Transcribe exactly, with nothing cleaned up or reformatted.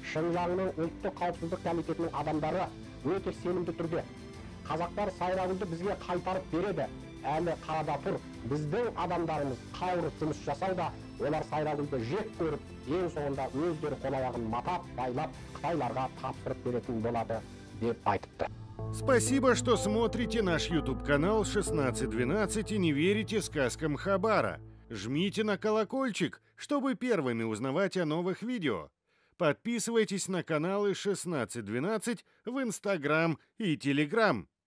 Шыңжаңның ұлттық қауіпсіздік комитетінің адамдары өте сенімді түрде қазақтар сайрауылды бізге қайтарып береді. Әлі қарада тұр. Біздің адамдарымыз қауырып жұмыс жасауда, олар сайрауылды жек көріп, ең соңында өздері қол-аяғын матап, байлап, Қытайларға тапсырып беретін болады деп айтыпты. Спасибо, что смотрите наш YouTube-канал шестнадцать двенадцать и не верите сказкам Хабара. Жмите на колокольчик, чтобы первыми узнавать о новых видео. Подписывайтесь на каналы шестнадцать двенадцать в Инстаграм и Телеграм.